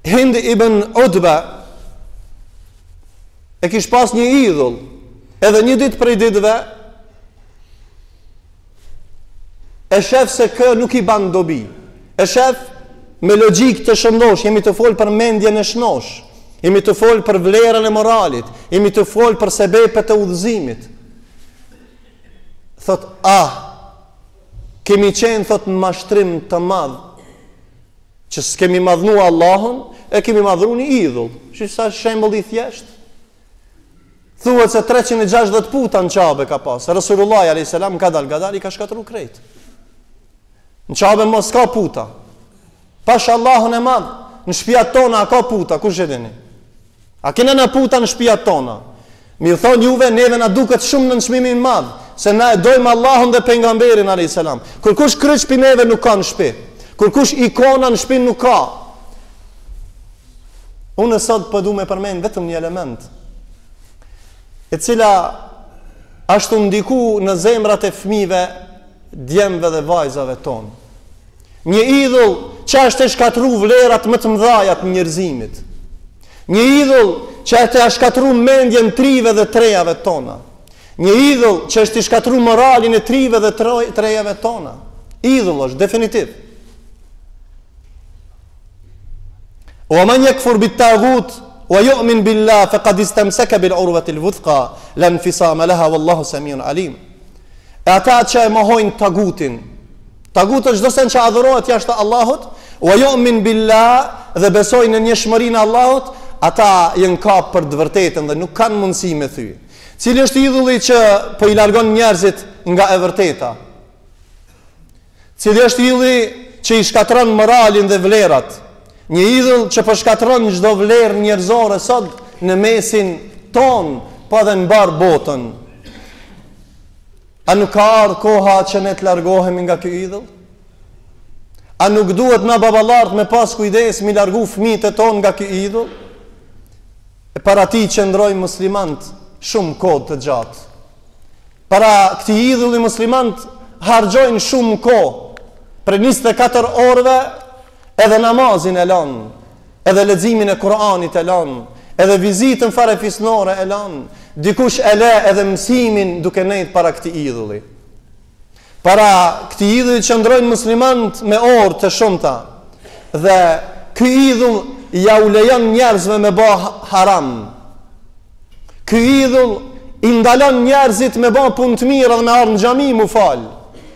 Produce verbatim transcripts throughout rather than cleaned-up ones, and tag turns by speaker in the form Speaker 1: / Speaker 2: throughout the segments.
Speaker 1: Hind ibn Utba e kish pas një idhull, edhe një ditë prej ditëve e shef se kë nuk i ban dobi. E shef me logjik të shëndosh, jemi të folë për mendjen e shnosh, jemi të folë për vlerën e moralit, jemi të folë për sebepet e udhëzimit. Thot, ah, kemi qenë, thot, në mashtrim të madh, që s'kemi madhnu Allahun, e kemi madhru një idhull. Që sa shembull i thjesht? Thuhet se treqind e gjashtëdhjetë puta në Qabe ka pas. Resulullah alayhis salam ka dal gadal i ka shkatru krejt. Në Qabe mos ka puta. Pash Allahun e madh, në shtëpiat tona ka puta, kush e dini? A kena në puta në shtëpiat tona? Mi u thonë juve, neve na duket shumë në çmimin madh, se na e dojmë Allahun dhe pejgamberin alayhis salam. Kur kush kryq pi neve nuk ka në shtëpi. Kur kush ikona në shtëpi nuk ka. Unë sot po du me përmend vetëm një element, e cila ashtu ndiku në zemrat e fëmijëve, djemve dhe vajzave tonë. Një idhull që është e shkatru vlerat më të mëdha të njerëzimit. Një idhull që është e shkatru mendjen trive dhe trejave tona. Një idhull që është e shkatru moralin e trive dhe trejave tona. Idhull është definitiv. Wa man yakfur bit-taghut wa yu'min billah faqad istamsaka bil-urwati al-wuthqa la infisama laha wallahu samiun alim. E ata që e mohojnë tagutin, tagut është çdo sen që adhurohet jashtë Allahut, wa yu'min billah dhe besojnë në njëshmërinë e Allahut, ata janë kap për të vërtetën dhe nuk kanë mundësi me thy. Cili është idhulli që po i largon njerëzit nga e vërteta? Cili është idhulli që i shkatron moralin dhe vlerat? Një idhull që po shkatron çdo vlerë njerëzore sot në mesin ton, po edhe në bar botën. A nuk ka ardhur koha që ne të largohemi nga ky idhull? A nuk duhet na baballart me pas kujdes mi largu fëmijët e ton nga ky idhull? E para ti qëndrojnë muslimant shumë kohë të gjatë. Para këtij idhulli muslimant harxojnë shumë kohë. Për njëzet e katër orëve edhe namazin e lanë, edhe leximin e Kur'anit e lanë, edhe vizitën fare fisnore e lanë, dikush e le edhe mësimin duke nejtë para këtij idhulli. Para këtij idhulli qëndrojnë muslimant me orë të shumta, dhe ky idhull ja u lejon njerëzve me bë haram. Ky idhull i ndalon njerëzit me bë punë të mira dhe me ardhë në xhami mu fal.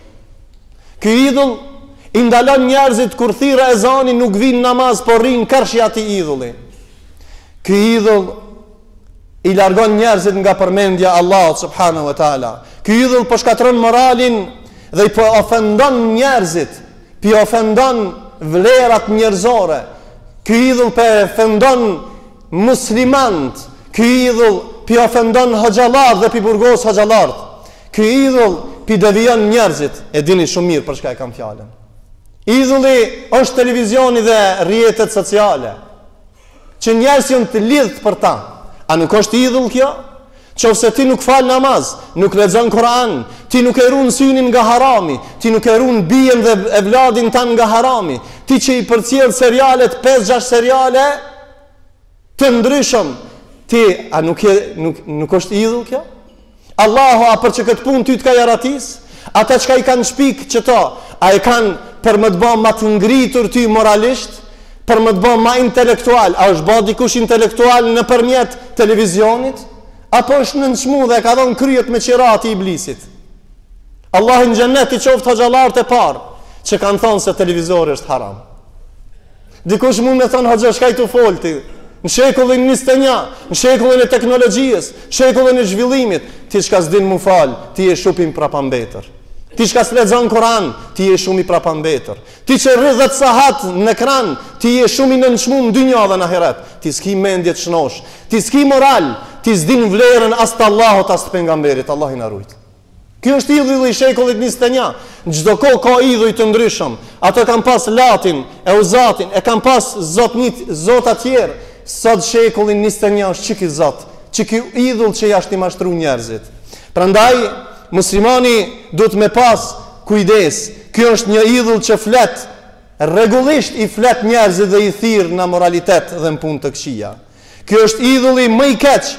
Speaker 1: Ky idhull i ndalon njerëzit kur thirrë ezani nuk vinë namaz, por rrinë kërshja të idhulli. Ky idhull i largon njerëzit nga përmendja Allahut subhanahu wa taala. Ky idhull po shkatron moralin dhe i po ofendon njerëzit, po ofendon vlerat njerëzore. Ky idhull po ofendon muslimant. Ky idhull po ofendon hoxhallar dhe pi burgos hoxhallart. Ky idhull pi devijon njerëzit. E dini shumë mirë për çka e kam fjalën. Idhulli është televizioni dhe rrjetet sociale, që njerëz janë të lidhë për ta. A nuk është idhull kjo? Qofse ti nuk fal namaz, nuk lexon Kur'an, ti nuk e ruan synin nga harami, ti nuk e ruan bien dhe evladin tan nga harami, ti që i përcjell serialet, pesë gjashtë seriale të ndryshëm, ti a nuk je, nuk nuk është idhull kjo? Allahu a për që këtë punë ty të ka jaratis? Ata që ka i kanë shpik që to, a i kanë për më të bëmë ma të ngritur ty moralisht, për më të bëmë ma intelektual, a është bëmë dikush intelektual në përmjet televizionit, apo është në nëshmu dhe ka dhonë kryet me qirati i iblisit. Allah në gjennet i qoftë hoxhallarët e parë, që kanë thonë se televizori është haram. Dikush mund me thonë hoxha shkaj të folti, në shekullin njëzet e një, në shekullin e teknologjisë, shekullin e zhvillimit, ti shka s'din mu falë, ti e shupim prapambetër. Ti shka s'lexon Kur'an, ti je shumë i prapambetër. Ti që rrëdhët sahat në ekran, ti je shumë i nënçmuar në dynjë dhe në ahiret. Ti s'ki mendje të shnosh, ti s'ki moral, ti s'din vlerën as të Allahut as të pejgamberit, Allah i na ruajt. Ky është idhulli i shekullit njëzet e një. Çdo kohë ka idhuj të ndryshëm. Ato kanë pas Latin, e Uzatin, e kanë pas zotnit, zota të tjerë. Sot shekullin njëzet e një është çiki zot, çiki idhull që jashtë i mashtru njerëzit. Prandaj muslimani duhet me pas kujdes. Ky është një idhull që flet rregullisht i flet njerëzit dhe i thirr në moralitet dhe në punë të këqija. Ky është idhulli më i keq.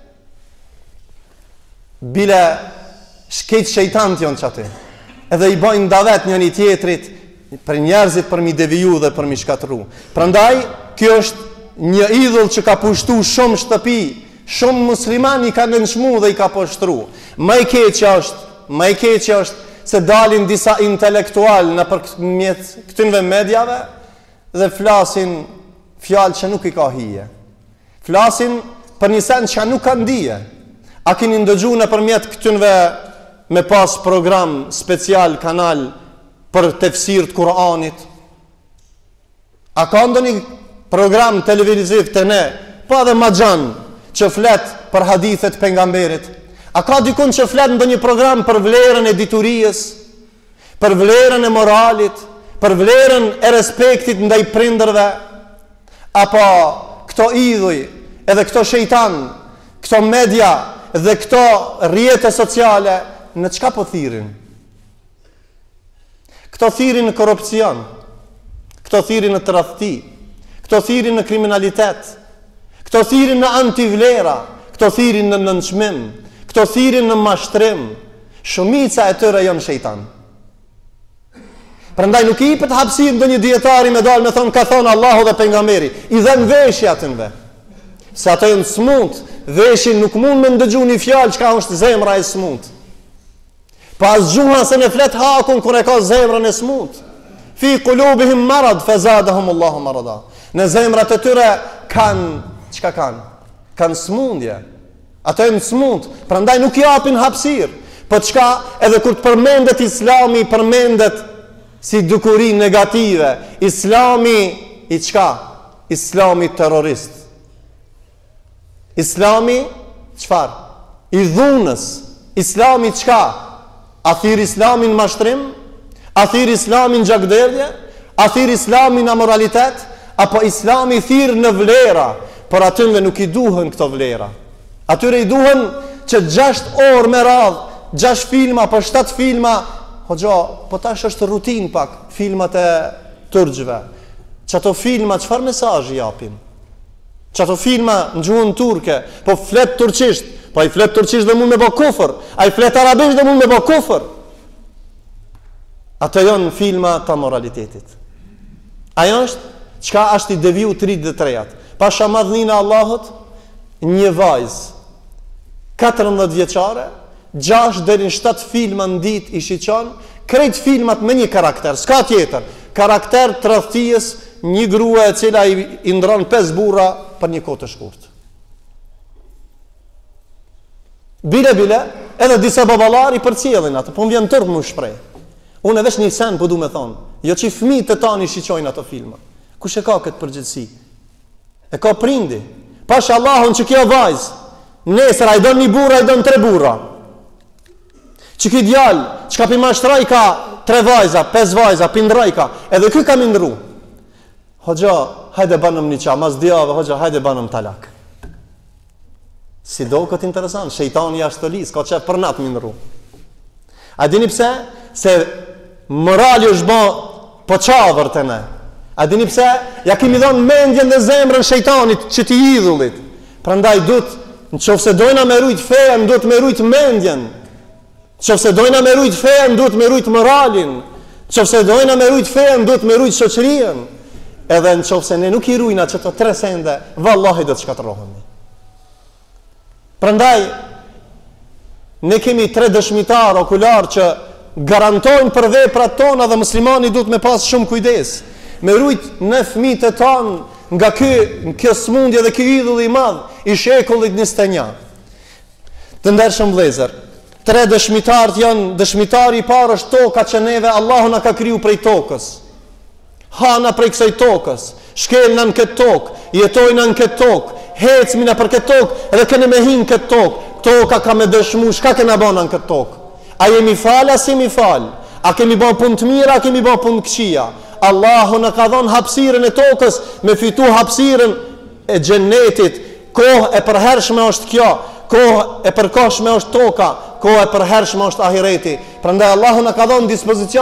Speaker 1: Bile shkejt shejtant janë çati. Edhe i bajnë davet njëri tjetrit për njerëzit për mi deviju dhe për mi shkatru. Prandaj, kjo është një idhull që ka pushtu shumë shtëpi, shumë muslimani ka nënshmu dhe i ka poshtru. Më i keqja është, më i keqja është se dalin disa intelektual në përmjet këtynve medjave dhe flasin fjalë që nuk i ka hije. Flasin për një send që nuk ka ndije. A keni ndëgju në përmjet këtynve me pas program special kanal për tefsir të Kur'anit? A ka ndonjë program televiziv të ne, pa dhe Maxhan që flet për hadithet pejgamberit? A ka dikun që flet ndonjë program për vlerën e diturijës, për vlerën e moralit, për vlerën e respektit ndaj prindërve? Apo këto idhuj, edhe këto shejtan, këto media dhe këto rrjete sociale në çka po thirrin? Këto thirrin në korrupsion, këto thirrin në tradhti, këto thirrin në kriminalitet, këto thirrin në antivlera, këto thirrin në nënçmim, këto thirrin në mashtrim. Shumica e tyre janë shejtan. Prandaj nuk i jepet hapësirë ndonjë dietari me dalë me thonë ka thonë Allahu dhe pejgamberi, i dhan veshje atëve. Se ato janë smut, veshin nuk mund me ndëgju një fjalë çka është zemra e smut. Pas gjuha se në flet hakun kur e ka zemrën e smut. Fi qulubihim marad fazadahum Allahu marada. Në zemrat e tyre kanë, çka kanë? Kanë smundje. Ato janë smut, prandaj nuk i japin hapësirë. Po çka edhe kur të përmendet Islami, përmendet si dukuri negative. Islami i çka? Islami terrorist. Islami çfarë? I dhunës. Islami çka? A thirr Islamin mashtrim? A thirr Islamin gjakderdhje? A thirr Islamin amoralitet? Apo Islami thirr në vlera? Por atyre nuk i duhen këto vlera. Atyre i duhen që gjasht orë me radhë, gjasht filma, po shtat filma. Hoxha, po tash është rutin pak, filmat e turgjve. Çato filma, çfarë mesazhi japin? Çato filma në gjuhën turke, po flet turqisht, po ai flet turqisht dhe mund me bë kufër, ai flet arabisht dhe mund me bë kufër. Ato janë filma të moralitetit. Ajo është çka është i deviju tridhjetë dhe trejat. Pasha madhninë e Allahut, një vajzë katërmbëdhjetë vjeçare, gjashtë deri në shtatë filma në ditë i shiqon, krejt filmat me një karakter, s'ka tjetër. Karakter tradhtijes, një grua e cila i, i ndron pesë burra për një kohë të shkurtë. Bile bile, edhe disa baballari përcjellin atë, po më vjen tërë më shpreh. Unë veç një sen po du me thonë, jo që i fëmijët e tani shiqojnë ato filma. Kush e ka këtë përgjithësi? E ka prindi. Pasha Allahun që kjo vajzë, nesër a i don një burra, a i don tre burra. Që ki djalë, që ka pi mashtraj ka tre vajza, pes vajza, pindraj ka, edhe ky ka mindru. Hoxha, hajde banëm një qa, mas djave, hoxha, hajde banëm talak. Si do këtë interesant, shejtani jashtë të lisë, ka qef për natë mindru. A dini pse? Se morali është ba po qavër të ne. A dini pse? Ja kemi dhonë mendjen dhe zemrën shejtanit që ti idhullit. Prandaj dut, në qofë se dojna me rujt fejen, dut me rujt mendjen. Në qofë se dojna me rujt fejen, dut me rujt moralin. Në qofë se dojna me rujt fejen, dut me rujt shoqërien. Edhe në qofë se ne nuk i rujna që të tre sende, vallahi do të shkatërohemi. Prandaj, ne kemi tre dëshmitar okular që garantojnë për veprat tona dhe muslimani duhet me pas shumë kujdes. Me rujt në fëmijët e tanë nga ky, kjo smundje dhe ky idhull i madh i shekullit njëzet e një. Të ndershëm vëllezër, tre dëshmitarët janë, dëshmitari i parë është toka që neve Allahu na ka kriju prej tokës. Hana prej kësaj tokës, shkelna në këtë tokë, jetojna në këtë tokë, hecmina për këtë tokë, edhe kene me hinë këtë tokë. Toka ka me dëshmu, shka kena bëna në këtë tokë? A jemi falë, a si mi falë? A kemi bën punë të mira, a kemi bën punë të këqija? Allahu në ka dhonë hapësirën e tokës me fitu hapësirën e xhennetit. Kohë e përhershme është kjo, kohë e përkohshme është toka, kohë e përhershme është ahireti. Prandaj Allahu në ka dhonë dispozicion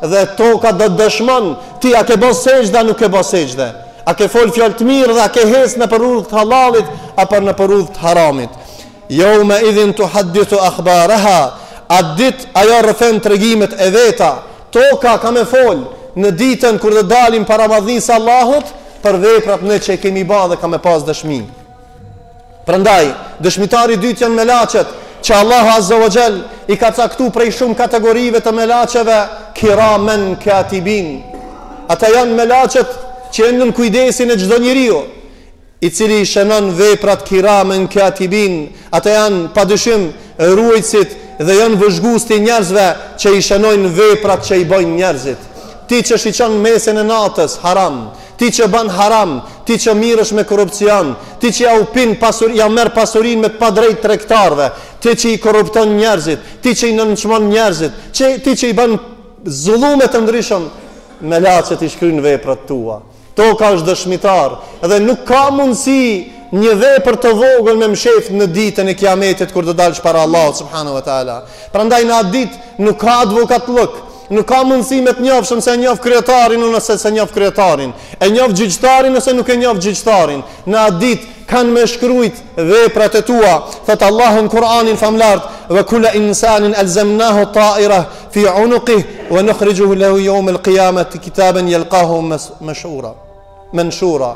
Speaker 1: dhe toka do të dëshmon ti a ke bë sejdë a nuk ke bë sejdë. A ke fol fjalë të mirë dhe a ke hes në për udhë të halalit apo në për udhë të haramit. Yawma idhin tuhaddithu akhbaraha. Atë ditë ajo rrëfen tregimet e veta. Toka ka me fol në ditën kur të dalim para madhnisë Allahut për veprat ne që kemi bërë dhe ka me pas dëshmi. Prandaj, dëshmitari i dytë janë melaçet, që Allahu Azza wa Jall i ka caktuar prej shumë kategorive të melaçeve, kiramen katibin. Ata janë melaçet që janë në kujdesin e çdo njeriu, i cili i shënon veprat kiramen katibin. Ata janë padyshim ruajtësit dhe janë vëzhgues të njerëzve që i shënojnë veprat që i bojnë njerëzit. Ti që shiqon mesin e natës, haram. Ti që ban haram, ti që mirësh me korrupsion, ti që ja upin pasur, ja merr pasurinë me pa drejt tregtarëve, ti që i korrupton njerëzit, ti që i nënçmon njerëzit, që, ti që i bën zullume të ndryshëm, melaçet i shkruajnë veprat tua. Toka është dëshmitar dhe nuk ka mundësi një vepër të vogël me mshef në ditën e kiametit kur do dalësh para Allahut subhanahu wa taala. Prandaj në atë ditë nuk ka advokatlëk. Nuk ka mundësi me të njofshëm se e njoh kryetarin nëse se njoh kryetarin, e njoh gjyqtarin nëse nuk e njoh gjyqtarin. Në atë ditë kanë me shkruajt veprat e tua. Thot Allahu në Kur'anin famlart: "Wa kullu insanin alzamnahu ta'irah fi 'unuqihi wa nukhrijuhu lahu yawm al-qiyamati kitaban yalqahu mashura." Manshura.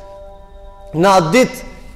Speaker 1: Në atë ditë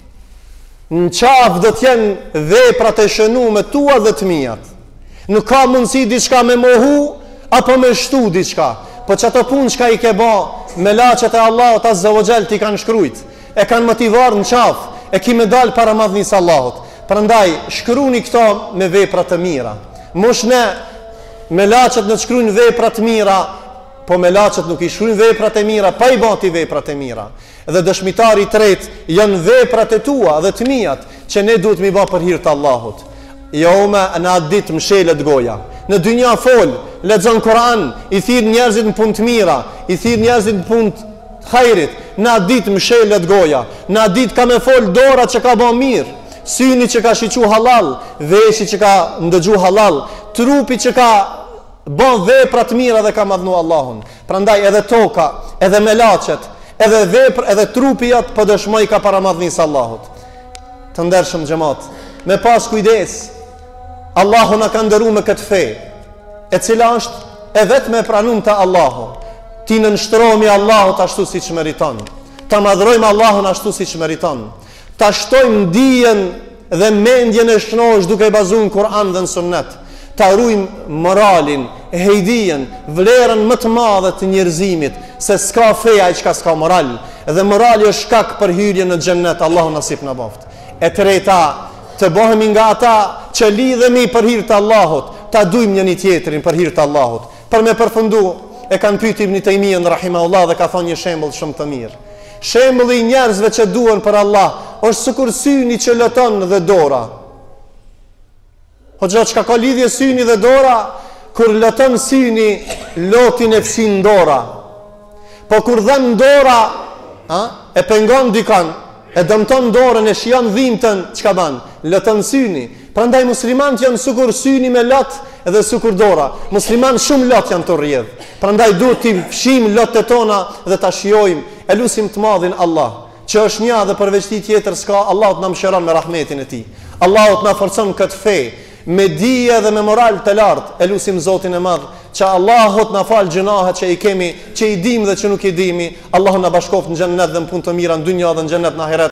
Speaker 1: në qafë do të jenë veprat e shënuara tua dhe të mijat. Nuk ka mundësi diçka me mohu apo me shtu diçka. Po çato punë çka i ke bë, melaçet e Allahut Azza wa Jall ti kanë shkruajt, e kanë motivuar në qafë, e ki me dal para madhnisë Allahut. Prandaj shkruani këto me vepra të mira. Mos ne melaçet në shkruajnë vepra të mira, po melaçet nuk i shkruajnë veprat e mira, pa i bën ti veprat e mira. Dhe dëshmitari i tretë janë veprat e tua dhe të mijat që ne duhet mi bë për hir të Allahut. Joma në atë ditë mshelet goja. Në dynja fol, lexon Kur'an, i thirr njerëzit në punë të mira, i thirr njerëzit në punë të hajrit. Në atë ditë mshelet goja. Në atë ditë ka me fol dora që ka bën mirë, syni që ka shiqu halal, veshi që ka ndëgju halal, trupi që ka bën vepra të mira dhe ka madhnu Allahun. Prandaj edhe toka, edhe melaçet, edhe vepra, edhe trupi jot po dëshmoj ka para madhnisë Allahut. Të ndershëm xhamat, me pas kujdes, Allahu na ka ndëruar me këtë fe, e cila është e vetme e pranuar te Allahu. Ti nënshtrohemi Allahut ashtu siç meriton. Ta madhrojmë Allahun ashtu siç meriton. Ta shtojmë dijen dhe mendjen e shnosh duke bazuar në Kur'an dhe në Sunnet. Ta ruajmë moralin, hejdijen, vlerën më të madhe të njerëzimit, se s'ka feja që ka s'ka moral, dhe morali është shkak për hyrjen në xhennet. Allahu nasip na boft. E treta, të bëhemi nga ata që lidhemi për hir të Allahut, ta dujmë njëri tjetrin për hir të Allahut. Për me përfundu, e kanë pyetur Ibn Taymiyyah rahimahullah dhe ka thonë një shembull shumë të mirë. Shembulli i njerëzve që duan për Allah është sikur syni që loton dhe dora. Hoxha, çka ka lidhje syni dhe dora? Kur loton syni, lotin e fshin dora. Po kur dhem dora, ha, e pengon dikan, e dëmton dorën, e shijon dhimbtën, çka bën? Loton syni. Prandaj muslimanët janë sikur syni me lot dhe sikur dora. Muslimanë shumë lot janë të rrjedh. Prandaj duhet të fshim lotet tona dhe ta shijojmë. E lutim të madhin Allah, që është një dhe përveç tij tjetër s'ka. Allahu na mëshiron me rahmetin e tij. Allahu na forcon këtë fe me dije dhe me moral të lartë. E lutim Zotin e Madh që Allahu na fal gjunahet që i kemi, që i dim dhe që nuk i dimi. Allahu na bashkoft në xhennet dhe në punë të mira në dynjë dhe në xhennet në ahiret.